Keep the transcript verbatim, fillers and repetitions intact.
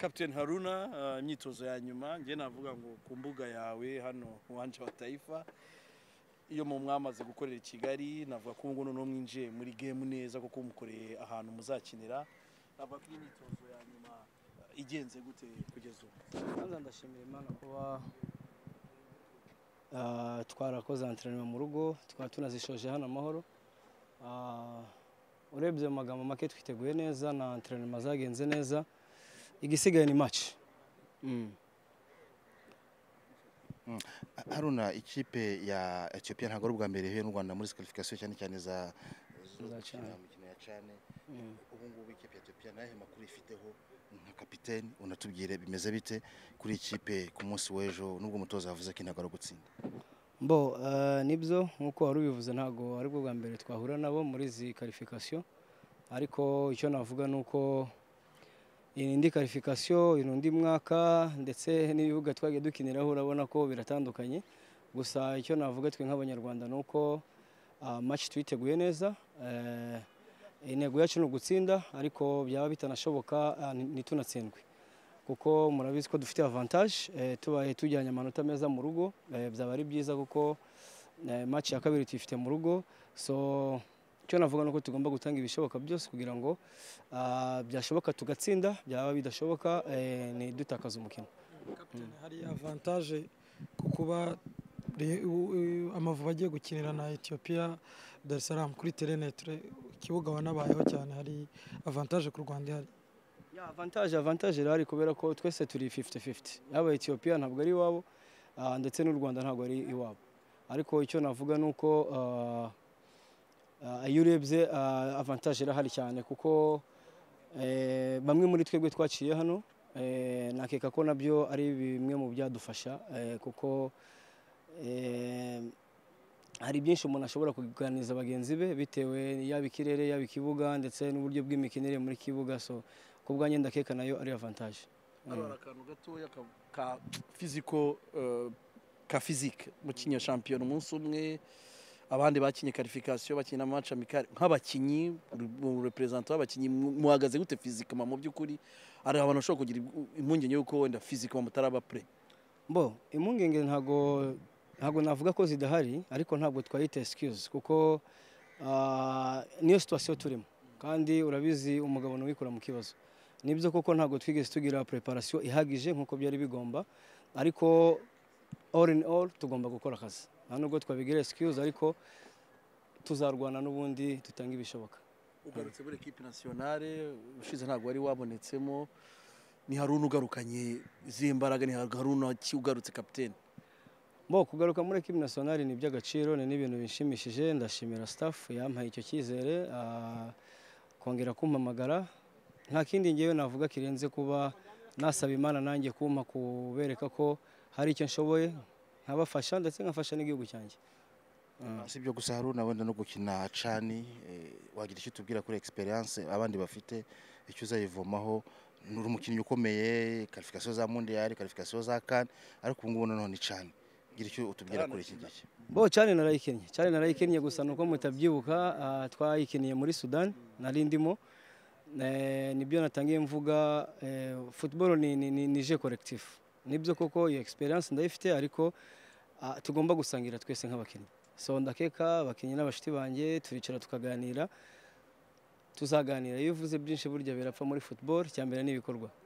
Captain Haruna, imyitozo ya nyuma nge navuga ngo ku mbuga yawe hano uwanje wa Taifa iyo mu mwamaze gukorera i Kigali navuga ko ngo no mwinjiye muri game neza kuko mukoreye ahantu muzakinira navuga ko imyitozo ya nyuma igenze gute kugeza ubu. Kwanza ndashimira Imana kuba uh, twarakoze entraînement mu rugo tukaba tunazishoje hano amahoro. Uh, urebye mu magambo make twiteguye neza na entraînement zagenze neza. Igisigaye ni match. Mm. Mm. Haruna, ikipe ya Ethiopia ntago ari ubwa mbere he n'u Rwanda muri qualification cyane cyane za mukino ya cyane. Ubu ngubu ikipe ya Ethiopia nahe makuru ifiteho nka kapiteni unatubwire bimeze bite kuri ikipe ku munsi w'ejo nubwo umutoza yavuze ko intagaro gutsinda. Bo uh, nibyo nkuko wari ubivuze ntago ari bwo bwa mbere twahura nabo muri zi qualification, ariko icyo navuga nuko indi qualification irundi mwaka ndetse n'ibibuga twagiye dukiniraho urabona ko biratandukanye. Gusa icyo navuga twe nk'abanyarwanda nuko uh, match twiteguye neza. Uh, intego yacu no gutsinda, ariko byaba bitanashoboka uh, nitunatsindwe kuko murabizi ko dufite avantage. Uh, tubaye tujyanye amanota meza mu rugo uh, byaba ari byiza kuko uh, match ya kabiri tuyifite mu rugo. So icyo navuga nuko tugomba gutanga ibishoboka byose kugira ngo uh, byashoboka tugatsinda, byaba bidashoboka eh, ni dutakaza umukino. Captain, hari avantage kukuba Amavubi agiye gukinira na Ethiopia Dar es Salaam kuri terrenetre ikibuga wanabayeho cyane, hari avantage ku Rwanda hari. Ya avantage avantage rari kubera ko twese turi fifty fifty. Yaba Ethiopia ntabwo ari iwabo uh, ndetse n'u Rwanda ntabwo ari iwabo, ariko icyo navuga nuko uh, Uh, ayurebye uh, avantage irahari cyane kuko eh, bamwe muri twebwe twaciye hano eh, nakeka ko nabyo ari bimwe mu byadufasha eh, kuko eh, hari byinshi umuntu ashobora kuganiriza bagenzi be bitewe yaba ikirere yaba ikibuga ndetse n'uburyo bw'imikinire muri kibuga. So kubwanjye ndakeka nayo ari avantage. Ari akantu gatoya ka physical uh, ka physique mu kinya champion umunsi umwe abandi bakinye qualification bakina match amical nk'abakinyi mu representant w'abakinyi muhagaze gute physiquement mu byukuri ari abantu bashobora kugira impungenge yuko wenda physiquement mutaraba pre. Bo impungenge ntago ntago navuga ko zidahari, ariko ntabwo twayite excuse kuko uh, niyo situation turimo kandi urabizi umugabo no wikora mu kibazo. Nibyo koko ntago twigeze tugira preparation ihagije nkuko byari bigomba, ariko all in all tugomba gukora akazi. Nubwo twabigira excuse ariko tuzarwana n'ubundi tutanga ibishoboka. Ugarutse muri equipe nationale ushize ntabwo wari wabonetsemo, ni Haruna ugarukanye zimbaraga, ni Haruna ugarutse captain. Bo kugaruka muri equipe nationale ni by'agaciro, ni ibintu bishimishije. Ndashimira staff yampaye icyo cyizere uh, kongera kumpamagara. Nta kindi ngewe navuga kirenze kuba nasaba Imana nanjye kumpa kubereka ko hari icyo nshoboye nkabafasha ndetse nkafasha n'igihugu cyanjye. Si byo gusa Haruna wenda no gukina cani wagira icyo tubwira kuri experience abandi bafite icyo uzayivomaho. Nuri umukinnyi ukomeye, qualification za mondial, qualification za CAN, ariko ubu ngubu none ni cani. Gira icyo utubwira kuri iki gihe. Bo cani narayikinnye cani narayikinnye gusa nuko mutabyibuka uh, twayikiniye muri Sudan nari ndimo. Eh, nibyo natangiye mvuga eh, football ni ni, ni, ni je collectif. Nibyo koko iyo experience ndayifite, ariko uh, tugomba gusangira twese nk'abakinnyi. So ndakeka abakinnyi n'abashiti banjye turicara tukaganira, tuzaganira. Iyo uvuze byinshi burya birapfa muri football, cyambere n'ibikorwa.